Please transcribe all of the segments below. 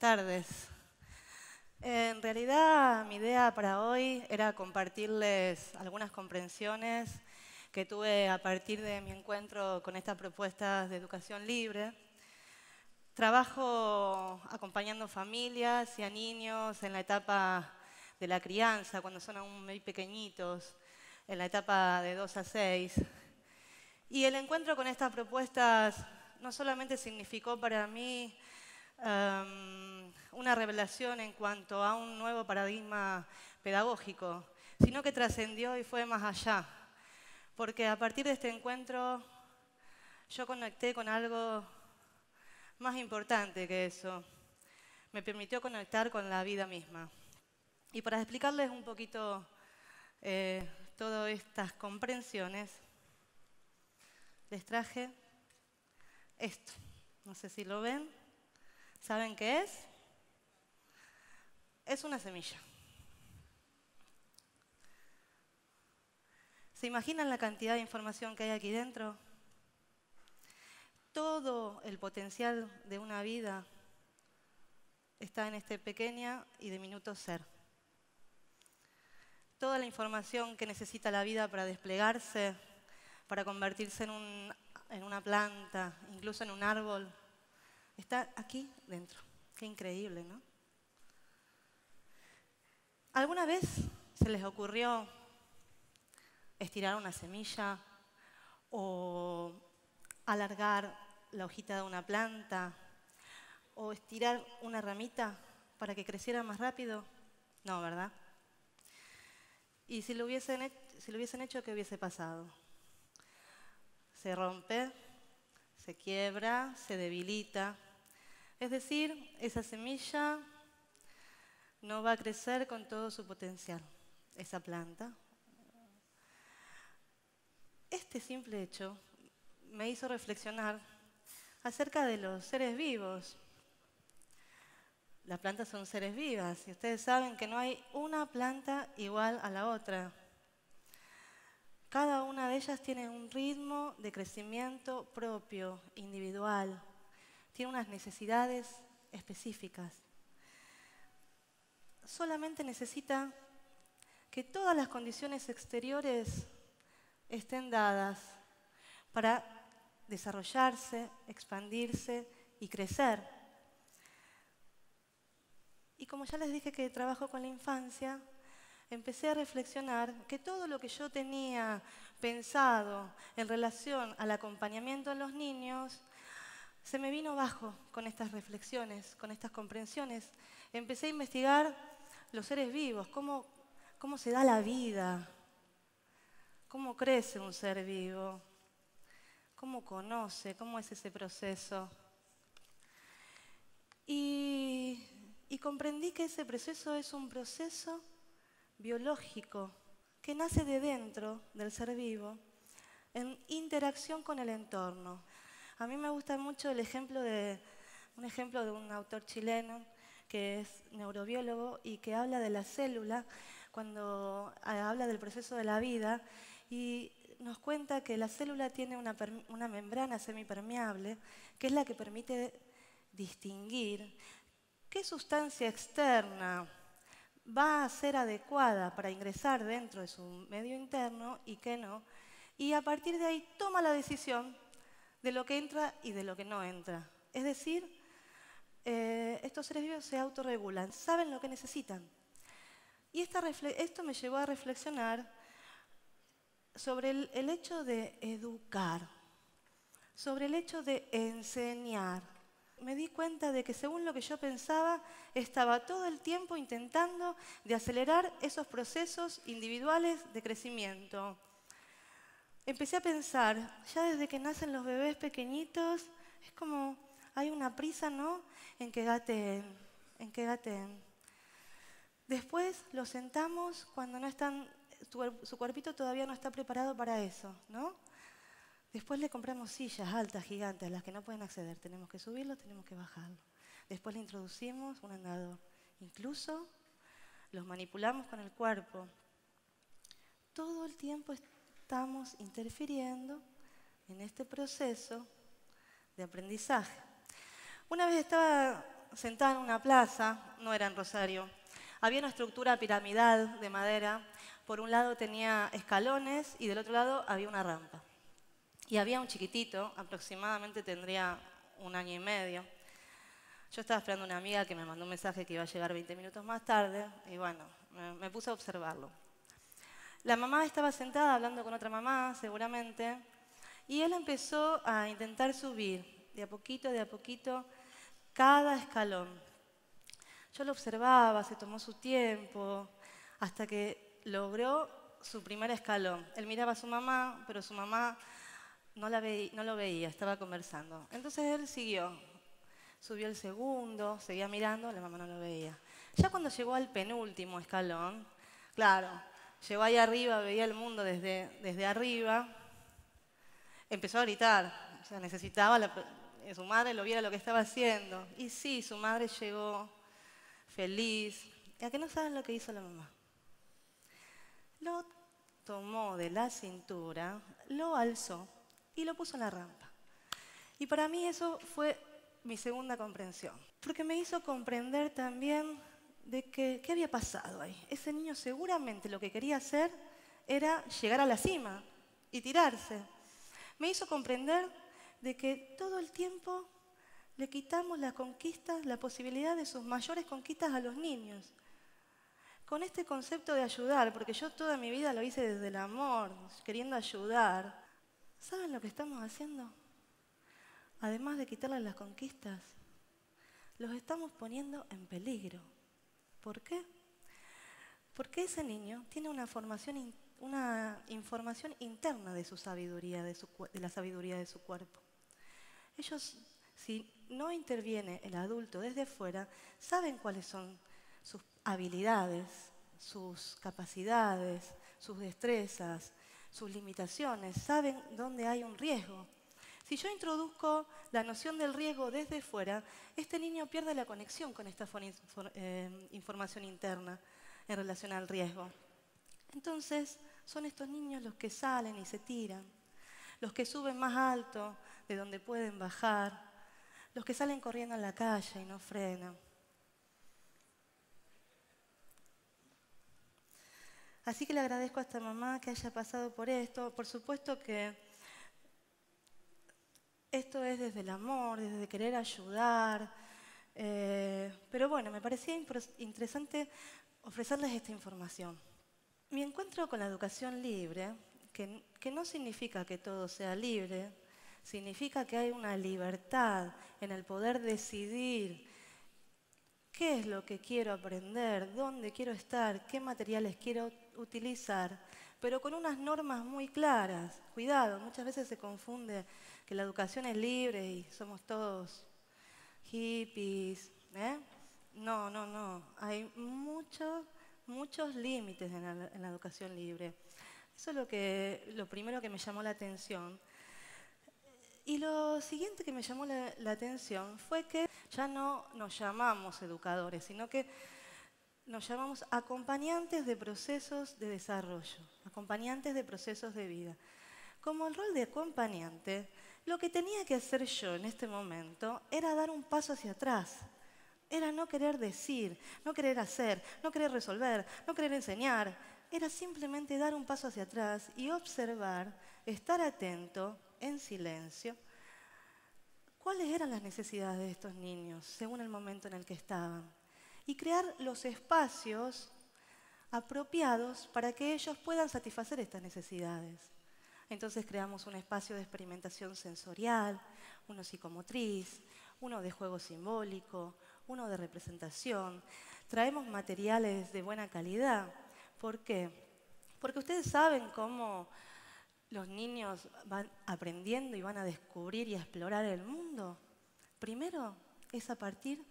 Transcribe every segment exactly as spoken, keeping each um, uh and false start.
tardes. En realidad, mi idea para hoy era compartirles algunas comprensiones que tuve a partir de mi encuentro con estas propuestas de educación libre. Trabajo acompañando familias y a niños en la etapa de la crianza, cuando son aún muy pequeñitos, en la etapa de dos a seis. Y el encuentro con estas propuestas no solamente significó para mí um, una revelación en cuanto a un nuevo paradigma pedagógico, sino que trascendió y fue más allá. Porque a partir de este encuentro yo conecté con algo más importante que eso. Me permitió conectar con la vida misma. Y para explicarles un poquito eh, todas estas comprensiones, les traje esto. No sé si lo ven. ¿Saben qué es? Es una semilla. ¿Se imaginan la cantidad de información que hay aquí dentro? Todo el potencial de una vida está en este pequeño y diminuto ser. Toda la información que necesita la vida para desplegarse, para convertirse en, un, en una planta, incluso en un árbol, está aquí dentro. Qué increíble, ¿no? ¿Alguna vez se les ocurrió estirar una semilla o alargar la hojita de una planta o estirar una ramita para que creciera más rápido? No, ¿verdad? Y si lo hubiesen hecho, si lo hubiesen hecho, ¿qué hubiese pasado? Se rompe, se quiebra, se debilita. Es decir, esa semilla no va a crecer con todo su potencial, esa planta. Este simple hecho me hizo reflexionar acerca de los seres vivos. Las plantas son seres vivas y ustedes saben que no hay una planta igual a la otra. Cada una de ellas tiene un ritmo de crecimiento propio, individual. Tiene unas necesidades específicas. Solamente necesita que todas las condiciones exteriores estén dadas para desarrollarse, expandirse y crecer. Y como ya les dije que trabajo con la infancia, empecé a reflexionar que todo lo que yo tenía pensado en relación al acompañamiento en los niños se me vino abajo con estas reflexiones, con estas comprensiones. Empecé a investigar los seres vivos, cómo, cómo se da la vida, cómo crece un ser vivo, cómo conoce, cómo es ese proceso. Y, y comprendí que ese proceso es un proceso biológico que nace de dentro del ser vivo en interacción con el entorno. A mí me gusta mucho el ejemplo de, un ejemplo de un autor chileno que es neurobiólogo y que habla de la célula cuando habla del proceso de la vida y nos cuenta que la célula tiene una, una membrana semipermeable que es la que permite distinguir qué sustancia externa va a ser adecuada para ingresar dentro de su medio interno y qué no, y a partir de ahí toma la decisión de lo que entra y de lo que no entra. Es decir, eh, estos seres vivos se autorregulan, saben lo que necesitan. Y esta esto me llevó a reflexionar sobre el, el hecho de educar, sobre el hecho de enseñar. Me di cuenta de que según lo que yo pensaba, estaba todo el tiempo intentando de acelerar esos procesos individuales de crecimiento. Empecé a pensar, ya desde que nacen los bebés pequeñitos, es como hay una prisa, ¿no?, en que gateen, en que gateen. Después los sentamos cuando no están, su cuerpito todavía no está preparado para eso, ¿no? Después le compramos sillas altas, gigantes, a las que no pueden acceder. Tenemos que subirlo, tenemos que bajarlo. Después le introducimos un andador. Incluso los manipulamos con el cuerpo. Todo el tiempo estamos interfiriendo en este proceso de aprendizaje. Una vez estaba sentada en una plaza, no era en Rosario. Había una estructura piramidal de madera. Por un lado tenía escalones y del otro lado había una rampa. Y había un chiquitito, aproximadamente tendría un año y medio. Yo estaba esperando a una amiga que me mandó un mensaje que iba a llegar veinte minutos más tarde y bueno, me, me puse a observarlo. La mamá estaba sentada hablando con otra mamá, seguramente, y él empezó a intentar subir, de a poquito, de a poquito, cada escalón. Yo lo observaba, se tomó su tiempo, hasta que logró su primer escalón. Él miraba a su mamá, pero su mamá no, la veía, no lo veía, estaba conversando. Entonces él siguió, subió el segundo, seguía mirando, la mamá no lo veía. Ya cuando llegó al penúltimo escalón, claro, llegó ahí arriba, veía el mundo desde, desde arriba, empezó a gritar, o sea, necesitaba la, que su madre lo viera lo que estaba haciendo. Y sí, su madre llegó feliz. ¿Y a qué no saben lo que hizo la mamá? Lo tomó de la cintura, lo alzó y lo puso en la rampa. Y para mí eso fue mi segunda comprensión, porque me hizo comprender también de que, qué había pasado ahí. Ese niño seguramente lo que quería hacer era llegar a la cima y tirarse. Me hizo comprender de que todo el tiempo le quitamos las conquistas, la posibilidad de sus mayores conquistas a los niños. Con este concepto de ayudar, porque yo toda mi vida lo hice desde el amor, queriendo ayudar. ¿Saben lo que estamos haciendo? Además de quitarles las conquistas, los estamos poniendo en peligro. ¿Por qué? Porque ese niño tiene una, formación, una información interna de su sabiduría, de, su, de la sabiduría de su cuerpo. Ellos, si no interviene el adulto desde fuera, saben cuáles son sus habilidades, sus capacidades, sus destrezas, sus limitaciones, saben dónde hay un riesgo. Si yo introduzco la noción del riesgo desde fuera, este niño pierde la conexión con esta eh, información interna en relación al riesgo. Entonces, son estos niños los que salen y se tiran, los que suben más alto de donde pueden bajar, los que salen corriendo en la calle y no frenan. Así que le agradezco a esta mamá que haya pasado por esto. Por supuesto que esto es desde el amor, desde querer ayudar, eh, pero bueno, me parecía interesante ofrecerles esta información. Mi encuentro con la educación libre, que, que no significa que todo sea libre, significa que hay una libertad en el poder decidir qué es lo que quiero aprender, dónde quiero estar, qué materiales quiero utilizar, pero con unas normas muy claras. Cuidado, muchas veces se confunde que la educación es libre y somos todos hippies, ¿eh? No, no, no. Hay muchos, muchos límites en la, en la educación libre. Eso es lo, que, lo primero que me llamó la atención. Y lo siguiente que me llamó la, la atención fue que ya no nos llamamos educadores, sino que nos llamamos acompañantes de procesos de desarrollo, acompañantes de procesos de vida. Como el rol de acompañante, lo que tenía que hacer yo en este momento era dar un paso hacia atrás. Era no querer decir, no querer hacer, no querer resolver, no querer enseñar. Era simplemente dar un paso hacia atrás y observar, estar atento, en silencio, cuáles eran las necesidades de estos niños según el momento en el que estaban. Y crear los espacios apropiados para que ellos puedan satisfacer estas necesidades. Entonces creamos un espacio de experimentación sensorial, uno psicomotriz, uno de juego simbólico, uno de representación. Traemos materiales de buena calidad. ¿Por qué? Porque ustedes saben cómo los niños van aprendiendo y van a descubrir y a explorar el mundo. Primero es a partir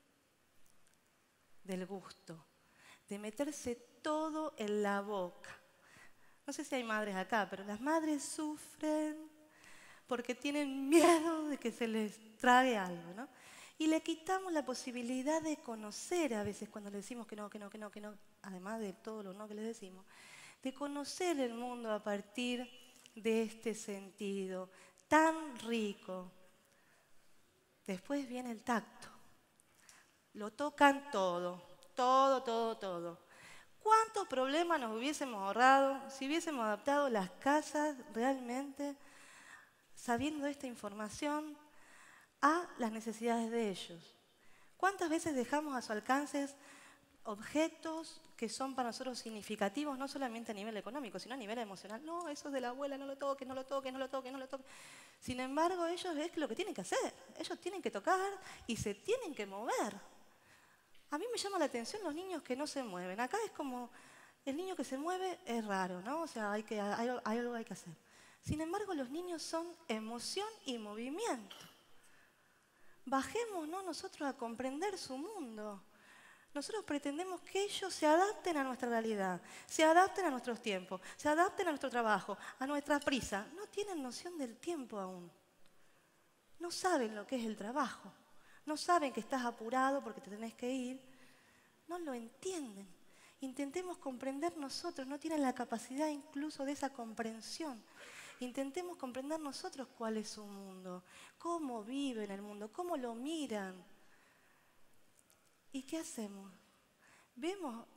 del gusto, de meterse todo en la boca. No sé si hay madres acá, pero las madres sufren porque tienen miedo de que se les trague algo, ¿no? Y le quitamos la posibilidad de conocer a veces cuando le decimos que no, que no, que no, que no, además de todo lo no que les decimos, de conocer el mundo a partir de este sentido tan rico. Después viene el tacto. lo tocan todo, todo, todo, todo. ¿Cuántos problemas nos hubiésemos ahorrado si hubiésemos adaptado las casas realmente sabiendo esta información a las necesidades de ellos? ¿Cuántas veces dejamos a su alcance objetos que son para nosotros significativos, no solamente a nivel económico, sino a nivel emocional? No, eso es de la abuela, no lo toques, no lo toques, no lo toques, no lo toques. Sin embargo, ellos es lo que tienen que hacer. Ellos tienen que tocar y se tienen que mover. A mí me llama la atención los niños que no se mueven. Acá es como, el niño que se mueve es raro, ¿no? O sea, hay, que, hay, hay algo que hay que hacer. Sin embargo, los niños son emoción y movimiento. Bajemos, ¿no?, nosotros a comprender su mundo. Nosotros pretendemos que ellos se adapten a nuestra realidad, se adapten a nuestros tiempos, se adapten a nuestro trabajo, a nuestra prisa. No tienen noción del tiempo aún. No saben lo que es el trabajo. No saben que estás apurado porque te tenés que ir. No lo entienden. Intentemos comprender nosotros. No tienen la capacidad incluso de esa comprensión. Intentemos comprender nosotros cuál es su mundo, cómo viven el mundo, cómo lo miran. ¿Y qué hacemos? Vemos.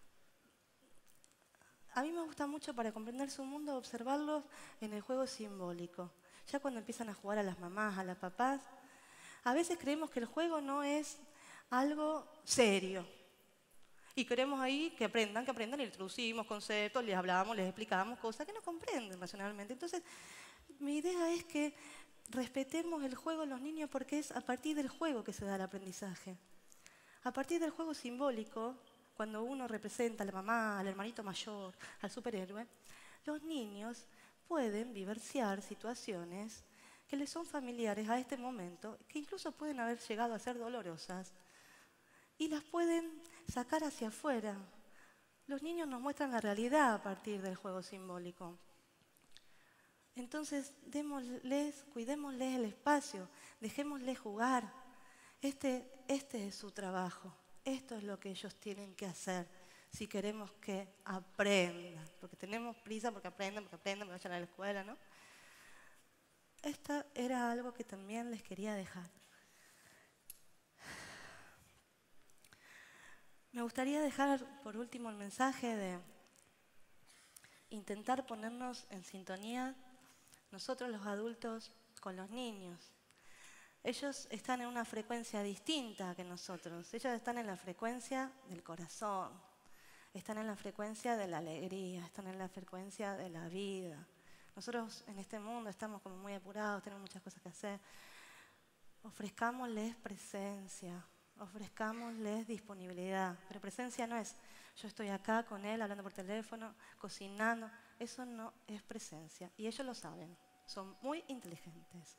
A mí me gusta mucho para comprender su mundo observarlos en el juego simbólico. Ya cuando empiezan a jugar a las mamás, a las papás, a veces creemos que el juego no es algo serio. Y queremos ahí que aprendan, que aprendan, y les introducimos conceptos, les hablamos, les explicamos cosas que no comprenden racionalmente. Entonces, mi idea es que respetemos el juego en los niños porque es a partir del juego que se da el aprendizaje. A partir del juego simbólico, cuando uno representa a la mamá, al hermanito mayor, al superhéroe, los niños pueden vivenciar situaciones que les son familiares a este momento, que incluso pueden haber llegado a ser dolorosas, y las pueden sacar hacia afuera. Los niños nos muestran la realidad a partir del juego simbólico. Entonces, démosles, cuidémosles el espacio, dejémosles jugar. Este, este es su trabajo, esto es lo que ellos tienen que hacer si queremos que aprendan, porque tenemos prisa porque aprendan, porque aprendan, porque vayan a la escuela, ¿no? Esto era algo que también les quería dejar. Me gustaría dejar por último el mensaje de intentar ponernos en sintonía nosotros los adultos con los niños. Ellos están en una frecuencia distinta que nosotros. Ellos están en la frecuencia del corazón, están en la frecuencia de la alegría, están en la frecuencia de la vida. Nosotros en este mundo estamos como muy apurados, tenemos muchas cosas que hacer. Ofrezcámosles presencia, ofrezcámosles disponibilidad. Pero presencia no es yo estoy acá con él hablando por teléfono, cocinando. Eso no es presencia. Y ellos lo saben, son muy inteligentes.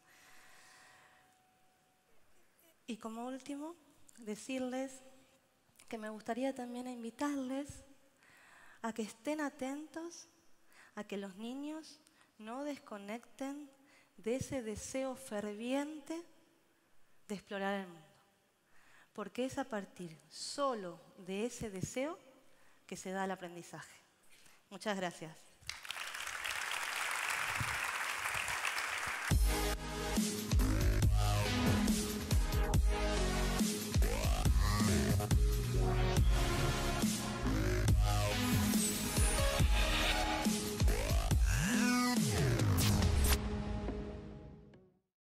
Y como último, decirles que me gustaría también invitarles a que estén atentos a que los niños no desconecten de ese deseo ferviente de explorar el mundo. Porque es a partir solo de ese deseo que se da el aprendizaje. Muchas gracias.